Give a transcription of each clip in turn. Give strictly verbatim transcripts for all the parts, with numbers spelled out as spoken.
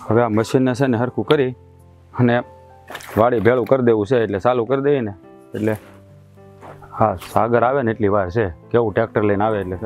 હવે આ મશીનને છે ને હરખું કરી અને વાડી ભેળું કરી દેવું છે એટલે ચાલુ કરી દઈએ ને એટલે હા સાગર આવે ને એટલી વાર છે કેવું ટ્રેક્ટર લઈને આવે એટલે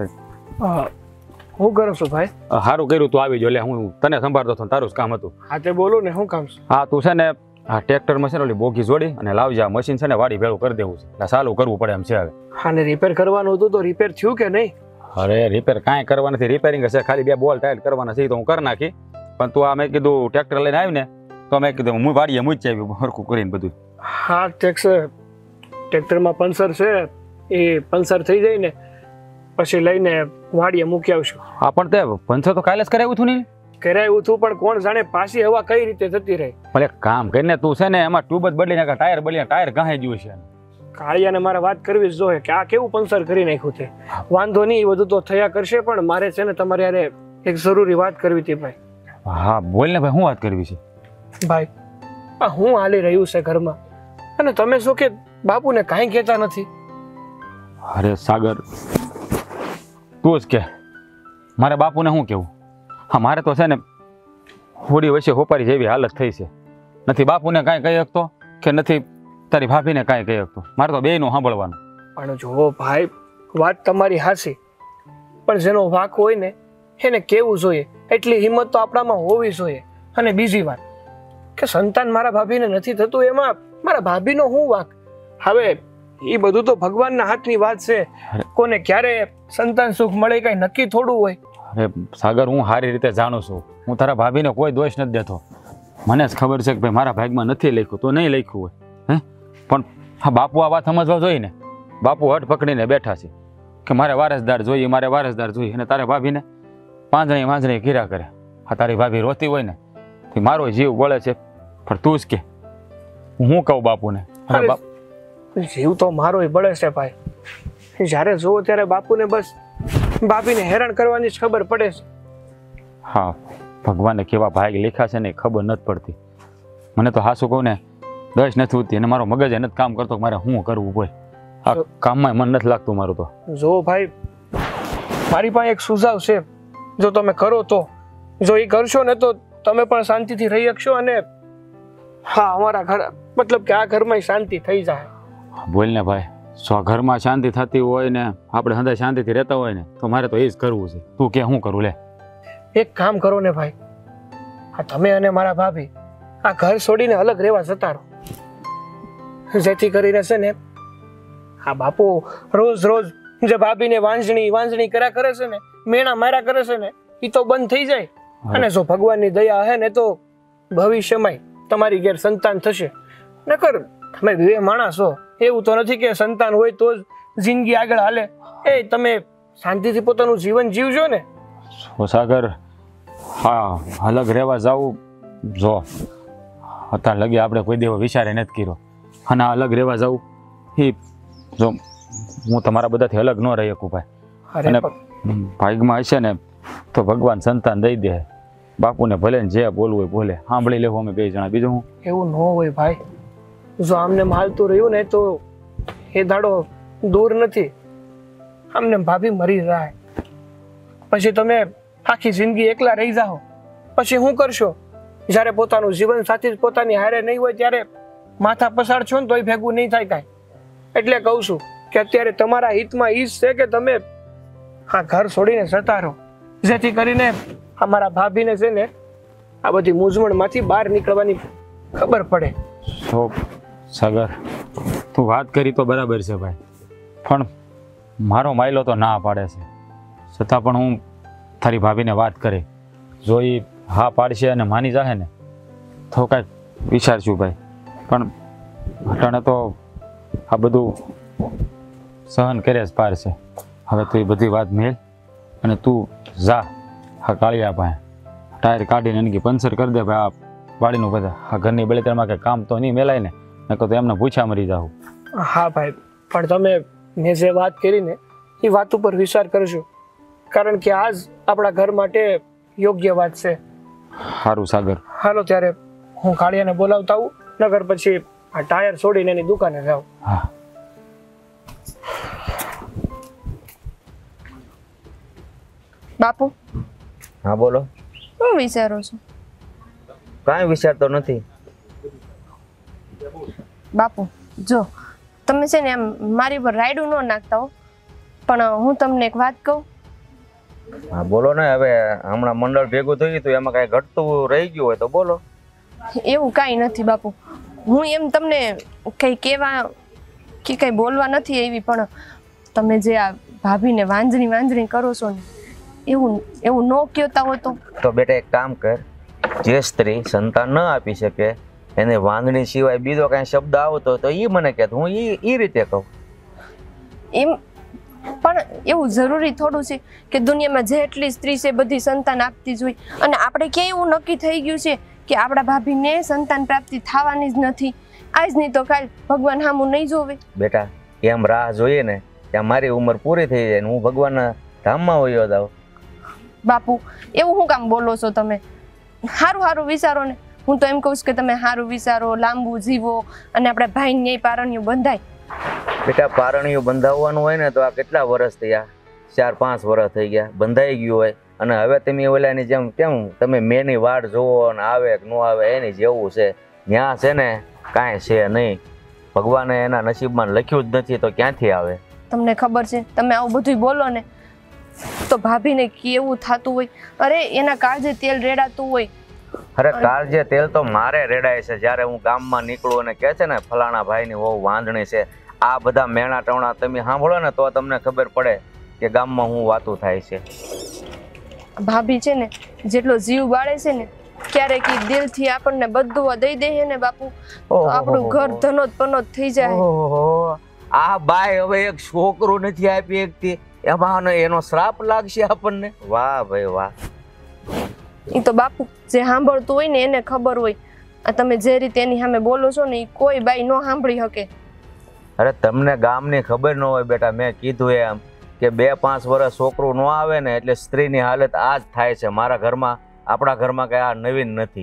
હું કરું છું ભાઈ? સારું કર્યું તું આવી જો એટલે હું તને સંભાળતો હતો તારું જ કામ હતું. હા તે બોલો ને શું કામ છે? હા તું છે ને હા ટ્રેક્ટરમાં છે ને ઓલી બોગી જોડી અને લાવજે આ મશીન છે ને વાડી ભેળું કરી દેવું છે એટલે ચાલુ કરવું પડે એમ છે હવે. હા ને રિપેર કરવાનું હતું તો રિપેર થયું કે નહીં? અરે રિપેર કાંઈ કરવા નથી, રિપેરિંગ હશે ખાલી બે બોલ ટાઈટ કરવાના છે તો હું કરી નાખી પણ તું આ મેં કીધું ટ્રેક્ટર લઈને આવી ને તો મેં કીધું હું વાડીએ મૂજ આવ્યું હરખું કરીને બધું. હા ટેક્સર ટ્રેક્ટરમાં પંચર છે એ પંચર થઈ જાય ને પછી લઈને વાડીએ મૂકી આવશું. હા પણ તે પંચર તો કાલે જ કરાવ્યું હતું ને? કરાવ્યું હતું પણ કોણ જાણે પાછી હવા કઈ રીતે જતી રહી. પણ એક કામ કરીને તું છે ને એમાં ટ્યુબ જ બદલી નાખે, ટાયર બદલી ટાયર ગાહે ગયું છે. કાળિયાને મારે વાત કરવી જ જોઈએ કે આ કેવું પંચર કરી નાખ્યું છે. વાંધો નહીં એ બધું તો થયા કરશે પણ મારે છે ને તમારે યારે એક જરૂરી વાત કરવી હતી ભાઈ. હા બોલ ને ભાઈ, શું વાત કરવી છે? ભાઈ આ હું હાલી રહ્યું છે ઘરમાં અને તમે શું કે બાપુને કાંઈ કહેતા નથી? અરે સાગર તું જ કે મારે બાપુને શું કેવું? હા મારે તો છે ને હોડી વચ્ચે હોપારી જેવી હાલત થઈ છે, નથી બાપુને કાંઈ કહી શકતો કે નથી તારી ભાભીને કાંઈ કહી શકતો, મારે તો બેયનું સાંભળવાનું. પણ જો ભાઈ વાત તમારી હાચી પણ જેનો વાક હોય ને એને કેવું જોઈએ એટલી હિંમત તો આપણામાં હોવી જોઈએ. અને બીજી વાત કે સંતાન મારા ભાભીને નથી થતું એમાં મારા ભાભીનો શું વાક? હવે એ બધું તો ભગવાનના હાથની વાત છે, કોને ક્યારે સંતાન સુખ મળે કઈ નક્કી થોડું હોય. અરે સાગર હું સારી રીતે જાણું છું, હું તારા ભાભીને કોઈ દોષ નથી દેતો. મને જ ખબર છે કે ભાઈ મારા ભાગમાં નથી લખ્યું તો નહીં લખ્યું હોય હે, પણ હા બાપુ આ વાત સમજવા જોઈએ ને. બાપુ હટ પકડીને બેઠા છે કે મારે વારસદાર જોઈએ, મારે વારસદાર જોઈએ અને તારા ભાભીને પાંજણી માંજણી કીરા કરે. હા તારી ભાભી રોતી હોય ને તો મારો જીવ બળે છે પણ તું જ કે હું કહું બાપુને? જીવ તો મારો બળે છે ભાઈ. જ્યારે જોવો ત્યારે બાપુને બસ ભાભીને હેરાન કરવાની જ ખબર પડે છે. હા ભગવાને કેવા ભાગ લેખા છે ને ખબર નથી પડતી. મને તો હાસું કહું ને દસ નથી ઉઠતી અને મારો મગજ નથી કામ કરતો મારે શું કરવું હોય. આ કામમાં મન નથી લાગતું મારું તો. જો ભાઈ મારી પાસે એક સુઝાવ છે, જો તમે કરો તો, જો એ કરશો ને તો તમે પણ શાંતિથી રહી શકશો અને હા અમારા ઘર મતલબ કે આ ઘરમાં શાંતિ થઈ જાય. બોલ ને ભાઈ, જો ઘરમાં શાંતિ થતી હોય ને આપણે હંધા શાંતિથી રહેતા હોય ને તો મારે તો એ જ કરવું છે. તું કે શું કરું લે? એક કામ કરો ને ભાઈ, આ તમે અને મારા ભાભી આ ઘર છોડીને અલગ રહેવા જતા રહો, જેથી કરીને છે ને આ બાપુ રોજ રોજ જે ભાભીને વાંજણી વાંજણી કર્યા કરે છે ને, મેણા માર્યા કરે છે ને, એ તો બંધ થઈ જાય. અને જો ભગવાનની દયા હે ને તો ભવિષ્યમાં તમારી ઘેર સંતાન થશે. નકર તમે બે માણસ છો, એવું તો નથી કે સંતાન હોય તો જ જિંદગી આગળ હાલે. એ તમે શાંતિથી પોતાનું જીવન જીવજો ને. સાગર હા અલગ રહેવા જાવું જો અત્યાર લગી આપણે કોઈ દેવો વિચારે નથી કર્યો અને અલગ રહેવા જાવું એ જો હું તમારા બધાથી અલગ ન રહી શકું ભાઈ. અને ભાગમાં હશે ને તો ભગવાન સંતાન દઈ દે. બાપુને ભલે ને જે બોલવું હોય બોલે, સાંભળી લેવું અમે બે જણા. બીજું હું એવું ન હોય ભાઈ, જો આમને માલતું રહ્યું ને તો એ દાડો દૂર નથી, આમને ભાભી મરી જાય પછી તમે આખી જિંદગી એકલા રહી જાઓ. પછી શું કરશો? જ્યારે પોતાનું જીવન સાથી પોતાની હારે નહીં હોય ત્યારે માથા પસાર છો ને તોય ભેગું નહીં થાય કાંઈ. એટલે કહું છું કે અત્યારે તમારા હિતમાં ઈ જ છે કે તમે આ ઘર છોડીને જતા રહો, જેથી કરીને અમારા ભાભીને છે ને આ બધી મૂંઝવણમાંથી બહાર નીકળવાની ખબર પડે. તો સાગર તું વાત કરી તો બરાબર છે ભાઈ, પણ મારો માયલો તો ના પાડે છે. છતાં પણ હું તારી ભાભીને વાત કરી, જો એ હા પાડશે અને માની જાય ને તો કાંઈક વિચારશું ભાઈ. પણ અટાણે તો આ બધું સહન કરે જ પાર છે. હવે તું એ બધી વાત મેળ અને તું જા હા કાળિયા પાસે ટાયર કાઢીને એની પંચર કરી દે ભાઈ. આ વાડીનું બધા આ ઘરની બળતરમાં કંઈ કામ તો નહીં મેલાય ને, નકર તો એમને પૂછા મરી જાઉં. હા ભાઈ, પણ તમે મેં જે વાત કરી ને એ વાત ઉપર વિચાર કરજો, કારણ કે આજ આપણા ઘર માટે યોગ્ય વાત છે. સારું સાગર, હાલો ત્યારે હું કાળિયાને બોલાવતા આવું, નગર પછી આ ટાયર છોડીને એની દુકાને જાઉં. હા બાપુ. હા બોલો. શું વિચારો છો? કાંઈ વિચારતો નથી. બાપુ જો તમે છે ને એમ મારી પર રાયડું ન નાખતા હો, પણ હું તમને એક વાત કહું. હા બોલો ને. હવે હમણાં મંડળ ભેગું થયું હતું એમાં કાંઈ ઘટતું રહી ગયું હોય તો બોલો. એવું કાંઈ નથી બાપુ, હું એમ તમને કંઈ કહેવા કે કંઈ બોલવા નથી એવી, પણ તમે જે આ ભાભીને વાંજણી વાંજણી કરો છો ને એવું એવું ન કહેતા હો તો. તો બેટા એક કામ કર, જે સ્ત્રી સંતાન ન આપી શકે એને વાંદણી સિવાય બીજો કાંઈ શબ્દ આવતો તો એ મને કહે, હું એ એ રીતે કહું. એમ પણ એવું જરૂરી થોડું છે કે દુનિયામાં જેટલી સ્ત્રી છે બધી સંતાન આપતી જ હોય, અને આપણે ક્યાંય એવું નક્કી થઈ ગયું છે કે આપણા ભાભીને સંતાન પ્રાપ્તિ થવાની જ નથી, આજ નહીં તો કાલ ભગવાન સામું નહીં જોવે. બેટા એમ રાહ જોઈએ ને ત્યાં મારી ઉંમર પૂરી થઈ જાય ને હું ભગવાનના ધામમાં વયો જાઉં. બાપુ એવું શું કામ બોલો છો તમે? સારું સારું વિચારો ને. હું તો એમ કહું છું કે તમે સારું વિચારો, લાંબુ જીવો અને આપણા ભાઈ ન્યાય પારણ્યું બંધાય. બેટા પારણીયું બંધાવવાનું હોય ને તો આ કેટલા વર્ષ થયા? ચાર પાંચ વર્ષ થઈ ગયા, બંધાઈ ગયું હોય. અને હવે તમે ઓલાની જેમ કેમ તમે મેની વાડ જોવો ને આવે કે ન આવે એની જેવું છે. ત્યાં છે ને કાંઈ છે નહીં, ભગવાને એના નસીબમાં લખ્યું જ નથી તો ક્યાંથી આવે? તમને ખબર છે તમે આવું બધું બોલો ને તો ભાભીને કેવું થતું હોય. અરે એના કાળજે તેલ રેડાતું હોય. અરે કાળજે તેલ તો મારે રેડાય છે જ્યારે હું ગામમાં નીકળું અને કહે છે ને ફલાણા ભાઈની વહુ વાંધણી છે. આ બધા મેણા ટવણા તમે સાંભળો ને તો તમને ખબર પડે કે ગામમાં હું વાતું થાય છે. ભાભી છે ને જેટલો જીવ બાળે છે ને ક્યારેક ઈ દિલથી આપણને બધું દઈ દે ને બાપુ તો આપણું ઘર ધનોત પનોત થઈ જાય. આ બાય હવે એક છોકરું નથી આપી એકથી, એમાં એનો શ્રાપ લાગશે આપણને. વાહ ભાઈ વાહ. ઈ તો બાપુ જે સાંભળતું હોય ને એને ખબર હોય. આ તમે જે રીતે એની સામે બોલો છો ને એ કોઈ બાઈ ન સાંભળી શકે. અરે તમને ગામની ખબર ન હોય બેટા. મેં કીધું એમ કે બે પાંચ વર્ષ છોકરું ન આવે ને એટલે સ્ત્રીની હાલત આ જ થાય છે. મારા ઘરમાં આપણા ઘરમાં કઈ આ નવીન નથી.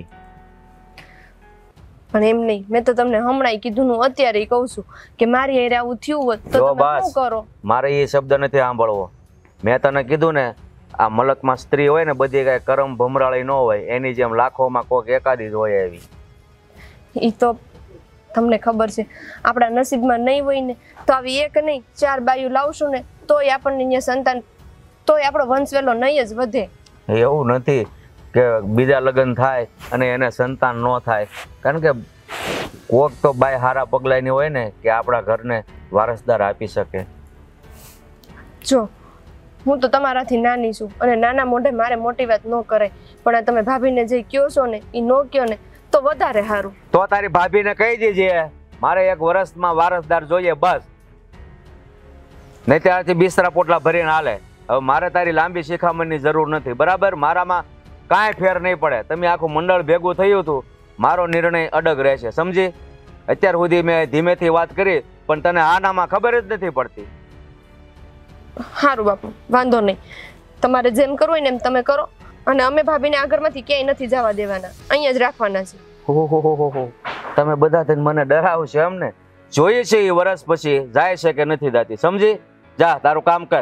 પણ એમ નહીં, મેં તો તમને હમણાં કીધું, હું અત્યારે કહું છું કે મારી હારે આવું થયું હોત તો તમે શું કરો? મારે એ શબ્દ નથી સાંભળવો. મેં તને કીધું ને આ મલકમાં સ્ત્રી હોય ને બધી કઈ કરમ ભમરાળી ન હોય, એની જેમ લાખોમાં કોક એકાદી જ હોય એવી. એ તો તમને ખબર છે આપણા નસીબમાં નહીં હોય ને તો આવી એક નહીં ચાર બાયું લાવશું ને તોય આપણને અહીંયા સંતાન, તોય આપણો વંશવેલો નહીં જ વધે. એવું નથી કે બીજા લગ્ન થાય અને એને સંતાન ન થાય, કારણ કે કોક તો બાય હારા પગલાની હોય ને કે આપણા ઘરને વારસદાર આપી શકે. જો હું તો તમારાથી નાની છું અને નાના મોઢે મારે મોટી વાત ન કરાય, પણ આ તમે ભાભીને જે કહો છો ને એ ન કહો ને તો વધારે સારું. તો તારી ભાભીને કહી દેજે મારે એક વર્ષમાં વારસદાર જોઈએ બસ, નહીં ત્યારથી બિસ્તરા પોટલા ભરીને હાલે. હવે મારે તારી લાંબી શિખામણની જરૂર નથી, બરાબર? મારામાં કાંઈ ફેર નહીં પડે. તમે આખું મંડળ ભેગું થયું હતું, મારો નિર્ણય અડગ રહેશે, સમજી? અત્યાર સુધી મેં ધીમેથી વાત કરી પણ તને આનામાં ખબર જ નથી પડતી. સારું બાપુ વાંધો નહીં, તમારે જેમ કરવું હોય ને એમ તમે કરો. અને અમે ભાભીને આ ઘરમાંથી ક્યાંય નથી જવા દેવાના, અહીંયા જ રાખવાના છે. ઓહો, તમે બધા થઈને મને ડરાવશો એમ ને? જોઈએ છે એ વર્ષ પછી જાય છે કે નથી જાતી, સમજી? જા તારું કામ કર.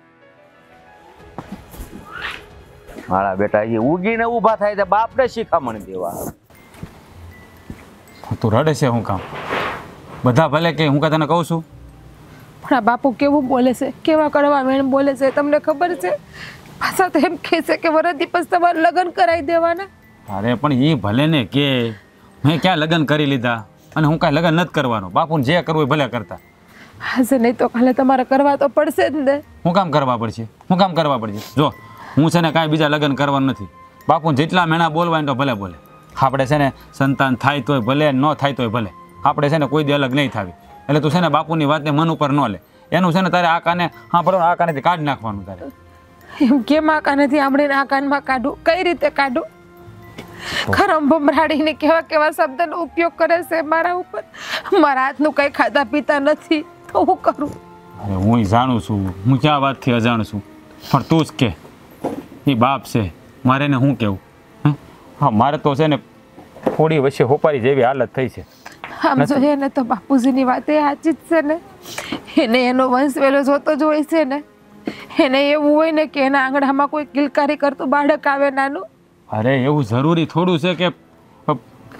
મારા બેટા એ ઉગીને ઊભા થાય છે બાપને શિખામણ દેવા. તું રડે છે હું કામ? બધા ભલે કે હું કા તને કહું છું. પણ આ બાપુ કેવું બોલે છે, કેવા કડવા વેણ બોલે છે, તમને ખબર છે? પાછા તો એમ કહે છે કે વરદી પછી તમારે લગ્ન કરાવી દેવાના. અરે પણ એ ભલે ને કે મેં ક્યાં લગ્ન કરી લીધા અને હું કાંઈ લગ્ન નથી કરવાનો. બાપુને જે કરવું એ ભલે કરતા. હાશે નહીં તો કાલે તમારે કરવા તો પડશે જ ને. હું કામ કરવા પડશે? હું કામ કરવા પડશે? જો હું છે ને કાંઈ બીજા લગ્ન કરવાનું નથી. બાપુને જેટલા મેણા બોલવા તો ભલે બોલે. આપણે છે ને સંતાન થાય તોય ભલે, ન થાય તોય ભલે. આપણે છે ને કોઈ દી અલગ નહીં થાવી. એટલે તું છે ને બાપુની વાતને મન ઉપર ન લે. એનું છે ને તારે આ કાને હા પડો આ કાનેથી કાઢી નાખવાનું તારે. એમ કેમ આ કાનેથી આંબળીને આ કાનમાં કાઢું? કઈ રીતે કાઢું? ખરમ ભમરાડીને કેવા કેવા શબ્દનો ઉપયોગ કરે છે મારા ઉપર. મારા હાથનું કઈ ખાતા પીતા નથી તો હું કરું? અરે હું જાણું છું, હું ક્યાં વાતથી અજાણ છું, પણ તું જ કે એ બાપ છે, મારે ને શું કહેવું? હા મારે તો છે ને થોડી વચ્ચે હોપારી જેવી હાલત થઈ છે. આમ જોઈએ ને તો બાપુજીની વાત એ સાચી જ છે ને. એને એનો વંશ વેલો જોતો જ હોય છે ને. એને એવું હોય ને કે એના આંગણામાં કોઈ કિલકારી કરતું બાળક આવે નાનું. અરે એવું જરૂરી થોડું છે કે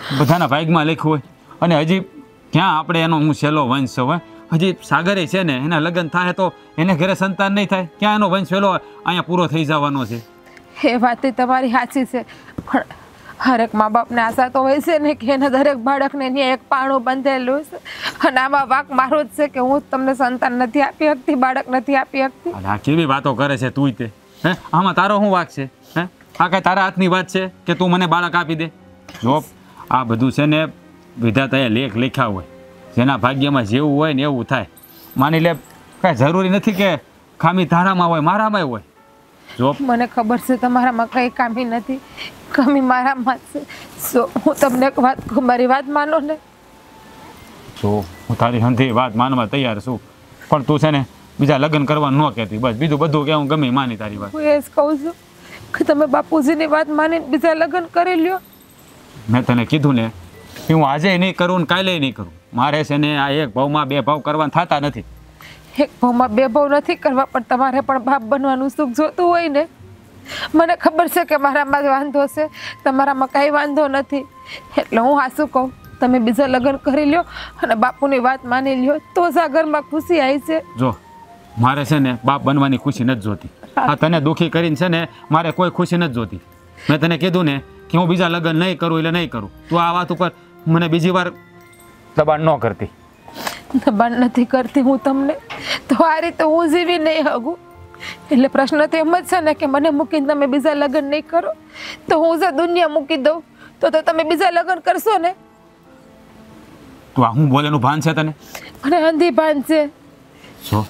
બધાના ભાગમાં લખ્યું હોય અને હજી ક્યાં આપણે એનો હું છેલ્લો વંશ છું હજી સાગરે છે ને એના લગ્ન થાય તો એને ઘરે સંતાન નહીં થાય ક્યાં એનો વંશ છેલ્લો અહીંયા પૂરો થઈ જવાનો છે એ વાત તમારી સાચી છે પણ હરેક મા બાપને આશા તો હોય છે ને કે એના દરેક બાળકને ત્યાં એક પાણું બંધેલું છે અને આમાં વાંક મારો જ છે કે હું તમને સંતાન નથી આપી શકતી બાળક નથી આપી શકતી આ કેવી વાતો કરે છે તું તે હે આમાં તારો શું વાંક છે હે આ કઈ તારા હાથની વાત છે કે તું મને બાળક આપી દે જો આ બધું છે ને વિધાતાએ લેખ લખ્યા હોય જેના ભાગ્યમાં જેવું હોય ને એવું થાય માની લે કાંઈ જરૂરી નથી કે ખામી તારામાં હોય મારામાં હોય જો મને ખબર છે તમારામાં કઈ ખામી નથી કમી મારામાં જ છે સો હું તમને એક વાત કહું મારી વાત માનો ને જો હું તારી હંધી વાત માનવા તૈયાર છું પણ તું છે ને બીજા લગ્ન કરવા ન કહેતી બસ બીજું બધું કે હું ગમે માની તારી વાત હું એ જ કહું છું કે તમે બાપુજીની વાત માનીને બીજા લગ્ન કરી લ્યો મેં તને કીધું ને કે હું આજે નહીં કરું ને કાલે નહીં કરું મારે છે ને આ એક ભાવમાં બે ભાવ કરવા થતા નથી એક ભાવમાં બે ભાવ નથી કરવા પણ તમારે પણ બાપ બનવાનું સુખ જોતું હોય ને મને ખબર છે કે મારામાં વાંધો છે તમારામાં કાંઈ વાંધો નથી એટલે હું હાસું કહું તમે બીજા લગ્ન કરી લ્યો અને બાપુની વાત માની લ્યો તો જ આ ઘરમાં ખુશી આવી છે જો મારે છે ને બાપ બનવાની ખુશી નથી જોતી આ તને દુઃખી કરીને છે ને મારે કોઈ ખુશી નથી જોતી મેં તને કીધું ને કે હું બીજા લગ્ન નહીં કરું એટલે નહીં કરું તું આ વાત ઉપર મને બીજી વાર દબાણ ન કરતી દબાણ નથી કરતી હું તમને તો આ રીતે હું જીવી નહીં હગું એટલે પ્રશ્ન તો એમ જ છે ને કે મને મૂકીને તમે બીજા લગ્ન નહીં કરો તો હું જો દુનિયા મૂકી દઉં તો તો તમે બીજા લગ્ન કરશો ને તું આ હું બોલેનું ભાન છે તને મને અંધી ભાન છે જો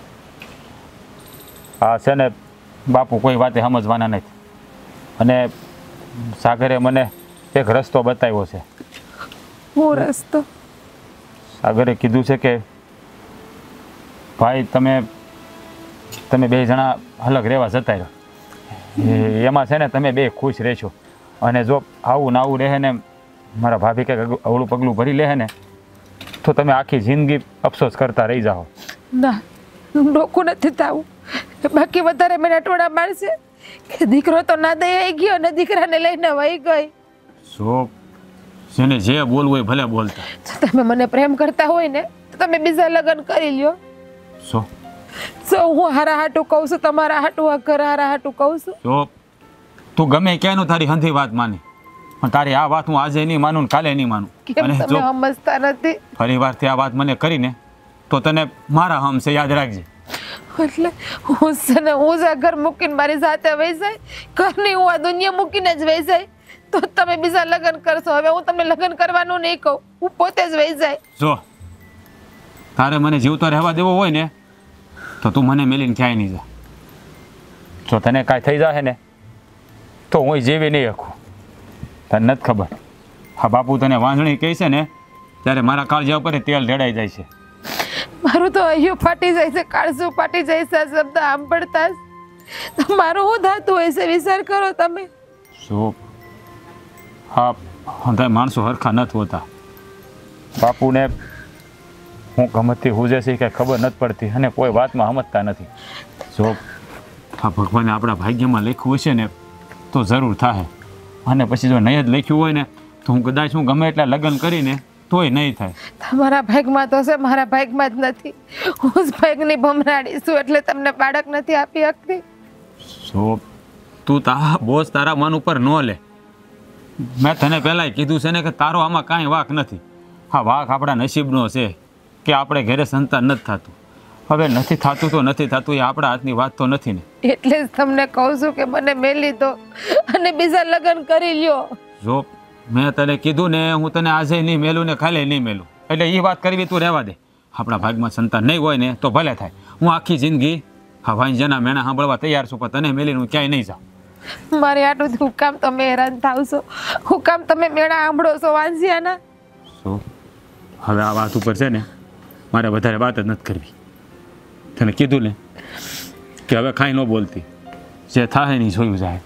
આ છે ને બાપુ કોઈ વાતે સમજવાના નથી અને સાગરે મને એક રસ્તો બતાવ્યો છે હું રસ્તો સાગરે કીધું છે કે ભાઈ તમે તમે બે જણા અલગ રહેવા જતા રહ્યો એમાં છે ને તમે બે ખુશ રહેશો અને જો આવું ને આવું રહે ને મારા ભાભી કંઈક અવળું પગલું ભરી લે ને તો તમે આખી જિંદગી અફસોસ કરતા રહી જાઓ ના ડોકું નથી થવું બાકી વધારે મને અટવાડા મારશે કે દીકરો તો ના દઈ ગયો અને દીકરાને લઈને વહી ગઈ સો જેને જે બોલવું હોય ભલે બોલતા જો તમે મને પ્રેમ કરતા હોય ને તો તમે બીજા લગ્ન કરી લ્યો સો સો હું હારા હાટું કહું છું તમારા હાટું આ ઘર હારા હાટું કહું છું તો તું ગમે ક્યાંનું તારી હંધી વાત માની પણ તારી આ વાત હું આજે નહીં માનું ને કાલે નહીં માનું કેમ અને તમે જો સમજતા નથી ફરી વારથી આ વાત મને કરીને તો તને મારા હમ છે યાદ રાખજે એટલે હું છે ને હું જ આ ઘર મૂકીને મારી સાથે વહી જાય ઘરની હું આ દુનિયા મૂકીને જ વહી જાય તો તમે બીજા લગ્ન કરશો હવે હું તમને લગ્ન કરવાનું નહીં કહું હું પોતે જ વહી જાય જો તારે મને જીવતો રહેવા દેવો હોય ને તો તું મને મેલીને ક્યાંય નહીં જા જો તને કાંઈ થઈ જાય ને તો હું જીવી નહીં શકું તને નથી ખબર હા બાપુ તને વાંધણી કહે છે ને ત્યારે મારા કાળજા ઉપર તેલ ઢેડાઈ જાય છે મારું તો અહીંયું ફાટી જાય છે કાળજું ફાટી જાય છે આ શબ્દ સાંભળતા જ તો મારું શું થતું હોય છે વિચાર કરો તમે શું હા હંધાય માણસો હરખા નથી હોતા બાપુને હું ગમતથી હુજે છે કે ખબર નથી પડતી અને કોઈ વાતમાં સમજતા નથી જો હા ભગવાને આપણા ભાગ્યમાં લખ્યું હશે ને તો જરૂર થાય અને પછી જો નહીં જ લખ્યું હોય ને તો હું કદાચ હું ગમે એટલા લગ્ન કરીને તોય નહીં થાય તમારા ભાગમાં તો છે મારા ભાગમાં જ નથી હું જ ભાગની ભમરાડી છું એટલે તમને બાળક નથી આપી શકતી સો તું તા બોજ તારા મન ઉપર ન લે મેં તને પહેલાંય કીધું છે ને કે તારો આમાં કાંઈ વાંક નથી હા વાંક આપણા નસીબનો છે કે આપણે ઘરે સંતાન નથી થતું હવે નથી થતું તો નથી થતું એ આપણા હાથની વાત તો નથી ને એટલે જ તમને કહું છું કે મને મેલી દો અને બીજા લગ્ન કરી લ્યો જો મેં તને કીધું ને હું તને આજે નહીં મેલું ને કાલે નહીં મેલું એટલે એ વાત કરવી તું રહેવા દે આપણા ભાગમાં સંતાન નહીં હોય ને તો ભલે થાય હું આખી જિંદગી હા ભાઈ જેના મેણા સાંભળવા તૈયાર છું પણ તને મેલીને હું ક્યાંય નહીં જાઉં મારે આટલું હું કામ તમે હેરાન થાવ છો હું કામ તમે મેળા સાંભળો છો વાંસિયાના શું હવે આ વાત ઉપર છે ને મારે વધારે વાત જ નથી કરવી તને કીધું ને કે હવે કાંઈ ન બોલતી જે થાય નહીં જોયું જાય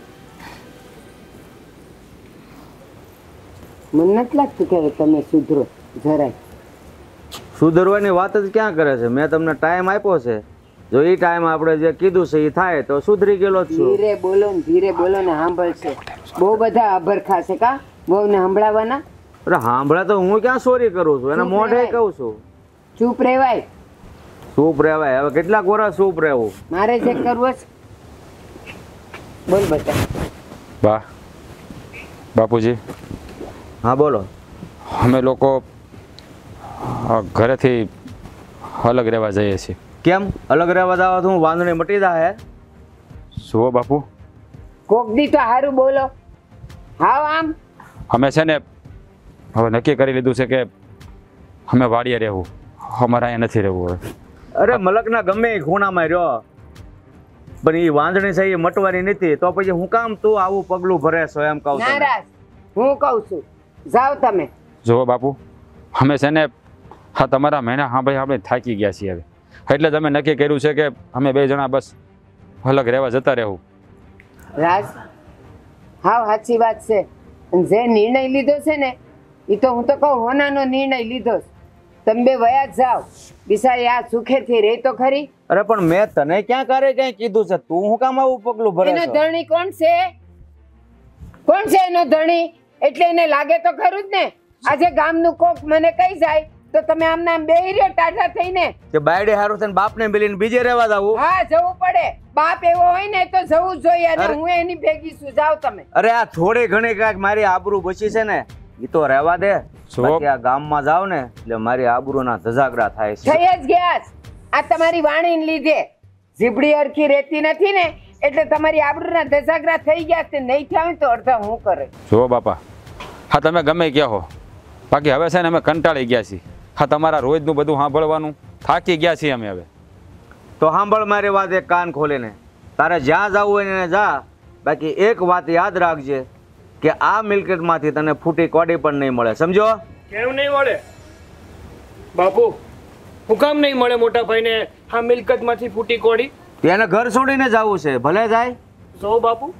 મને નથી લાગતું કે હવે તમે સુધરો જરાય સુધરવાની વાત જ ક્યાં કરે છે મેં તમને ટાઈમ આપ્યો છે જો એ ટાઈમ આપણે જે કીધું છે એ થાય તો સુધરી ગયેલો જ છું ધીરે બોલો ને ધીરે બોલો ને સાંભળશે બહુ બધા અભરખા છે કા વહુને સંભળાવવાના. અરે સાંભળે તો હું ક્યાં સોરી કરું છું, એને ચૂપ મોઢે રહેવાય. કહું છું. ચૂપ રહેવાય. ચૂપ રહેવાય. હવે કેટલાક વર્ષ ચૂપ રહેવું? મારે જે કરવું છે બોલ બતા. બા બાપુજી, હા બોલો. અમે લોકો અ, ઘરેથી અલગ રહેવા જઈએ છીએ. કેમ અલગ રહેવા જાવ? હું વાંધણી મટી જા હે? જુઓ બાપુ, કોક દી તો હારું બોલો. હાવ આમ અમે છે ને હવે નક્કી કરી લીધું છે કે અમે વાડીએ રહેવું, અમારે અહીંયા નથી રહેવું હવે. અરે મલકના ગમે એ ખૂણામાં રહ્યો, પણ એ વાંધણી છે એ મટવાની નથી, તો પછી હું કામ તું આવું પગલું ભરે છો એમ કહું છું. નારાજ હું કહું છું જાઓ તમે. જુઓ બાપુ, અમે છે ને હા તમારા મહિના સાંભળી આપણે થાકી ગયા છીએ હવે, એટલે જ અમે નક્કી કર્યું છે કે અમે બે જણા બસ અલગ રહેવા જતા રહેવું. રાજ હાવ સાચી વાત છે. અને જે નિર્ણય લીધો છે ને એ તો હું તો કહું હોનાનો નિર્ણય લીધો છે. તમે બે વયા જ જાઓ. બિચારી આ સુખેથી રહે તો ખરી. અરે પણ મેં તને ક્યાં કરે ક્યાં કીધું છે? તું હું કામ આવું પગલું ભરે એનો છો? ધણી કોણ છે? કોણ છે એનો ધણી? એટલે એને લાગે તો ખરું જ ને. આજે ગામનું કોક મને કહી જાય તો તમે આમના આમ બેહી રહ્યો ટાઢા થઈને. કે બાયડે હારું થઈને બાપને મિલીને બીજે રહેવા જાવું? હા જવું પડે. બાપ એવો હોય ને તો જવું જ જોઈએ. અને અરે. હું એની ભેગી છું. જાઓ તમે. અરે આ થોડી ઘણી કાંઈક મારી આબરૂ બચી છે ને એ તો રહેવા દે. શું? બાકી આ ગામમાં જાવ ને એટલે મારી આબરૂના ધજાગરા થાય છે. થઈ જ ગયા છે. આ તમારી વાણીને લીધે જીભડી હરખી રહેતી નથી ને એટલે તમારી આબરૂના ધજાગરા થઈ ગયા છે. નહીં થયા હોય તો અડધા હું કરે. જુઓ બાપા, હા તમે ગમે ક્યાં હો, બાકી હવે છે ને અમે કંટાળી ગયા છીએ. હા તમારા રોજનું બધું સાંભળવાનું થાકી ગયા છીએ અમે હવે. તો સાંભળ મારી વાત એક કાન ખોલીને. તારે જ્યાં જવું હોય ને જા. બાકી એક વાત યાદ રાખજે કે આ મિલકતમાંથી તને ફૂટી કોડી પણ નહીં મળે, સમજો? કેમ નહીં મળે બાપુ? હું કામ નહીં મળે મોટા ભાઈને આ મિલકતમાંથી ફૂટી કોડી? એને ઘર છોડીને જવું છે, ભલે જાય. જો બાપુ,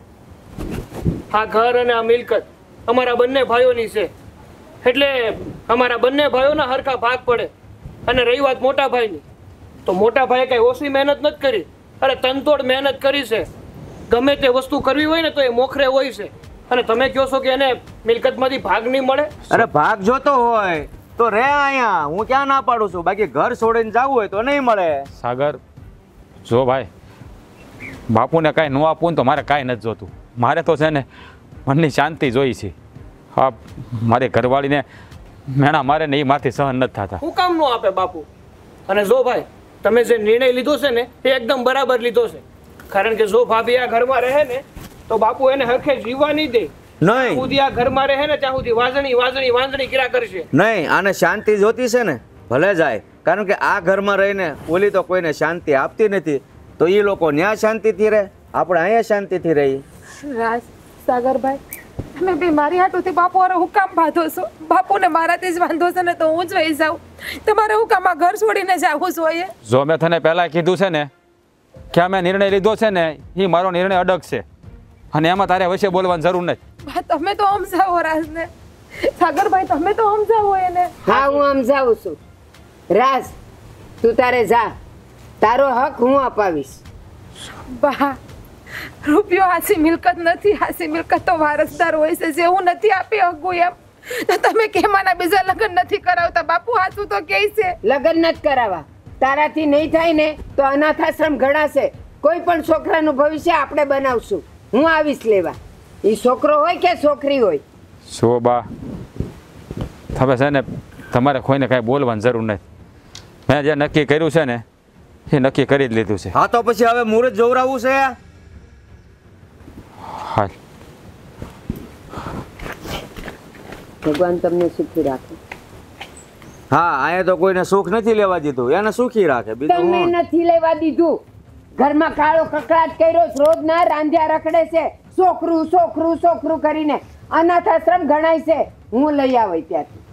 આ ઘર અને આ મિલકત અમારા બંને ભાઈઓની છે, એટલે અમારા બંને ભાઈઓના હરખા ભાગ પડે. અને રહી વાત મોટા ભાઈની, તો મોટા ભાઈએ કઈ ઓછી મહેનત નથી કરી. અરે તનતોડ મહેનત કરી છે. ગમે તે વસ્તુ કરવી હોય ને તો એ મોખરે હોય છે. અને તમે કહો છો કે એને મિલકતમાંથી ભાગ નહીં મળે? અરે ભાગ જોતો હોય તો રે અહીંયા, હું ક્યાં ના પાડું છું. બાકી ઘર છોડીને જવું હોય તો નહીં મળે. સાગર, જો ભાઈ, બાપુને કાંઈ ન આપવું ને તો મારે કાંઈ નથી જોતું. મારે તો છે ને મનની શાંતિ જોઈ છે. હા મારી ઘરવાળીને મેણા મારે ને એ મારથી સહન નથી થતા. હું કામ નો આપે બાપુ? અને જો ભાઈ, તમે જે નિર્ણય લીધો છે ને એ એકદમ બરાબર લીધો છે. કારણ કે જો ભાભી આ ઘરમાં રહે ને તો બાપુ એને હરખે જીવવા નહીં દે. નહીં સુધી આ ઘરમાં રહે ને ત્યાં સુધી વાંજણી વાંજણી વાંજણી કર્યા કરશે. નહીં, આને શાંતિ જોતી છે ને ભલે જાય. કારણ કે આ ઘરમાં રહીને ઓલી તો કોઈને શાંતિ આપતી નથી, તો એ લોકો ન્યા શાંતિથી રહે, આપણે અહીંયા શાંતિથી રહીએ. રાજ, સાગરભાઈ, તમે બે મારી હાટુથી બાપુ અરે હું કામ બાંધો છો? બાપુને મારાથી જ વાંધો છે ને તો હું જ વહી જાઉં. તમારે હું કામ આ ઘર છોડીને જવું જોઈએ? જો મેં તને પહેલાં કીધું છે ને કે અમે નિર્ણય લીધો છે ને એ મારો નિર્ણય અડગ છે, અને એમાં તારે વચ્ચે બોલવાની જરૂર નથી. બા, તમે તો સમજાવો રાજને. સાગરભાઈ તમે તો સમજાવો એને. હા હું સમજાવું છું. રાજ તું તારે જા. તારો હક હું અપાવીશ. બા, રૂપિયો હાસી મિલકત નથી. હાસી મિલકત તો વારસદાર હોય છે, જે હું નથી આપી શકું એમ. તો તમે કેમ આના બીજા લગ્ન નથી કરાવતા? બાપુ હાચું તો કે છે. લગ્ન નથી કરાવવા. તારાથી નહીં થાય ને તો અનાથાશ્રમ ગણાશે. કોઈ પણ છોકરાનું ભવિષ્ય આપણે બનાવશું. હું આવીશ લેવા. એ છોકરો હોય કે છોકરી હોય. જો બા, તમે છે ને તમારે કોઈને કાંઈ બોલવાની જરૂર નથી. મેં જે નક્કી કર્યું છે ને એ નક્કી કરી જ લીધું છે. હા તો પછી હવે મુહૂર્ત જોવરાવું છે. હા ભગવાન તમને સુખી રાખે. હા અહીંયા તો કોઈને સુખ નથી લેવા દીધું, એને સુખી રાખે. બીજું તમને હું? નથી લેવા દીધું. ઘરમાં કાળો કકડાટ કર્યો છે. રોજ ના રાંધ્યા રખડે છે. છોકરું છોકરું છોકરું કરીને અનાથ આશ્રમ ગણાય છે. હું લઈ આવી ત્યાંથી.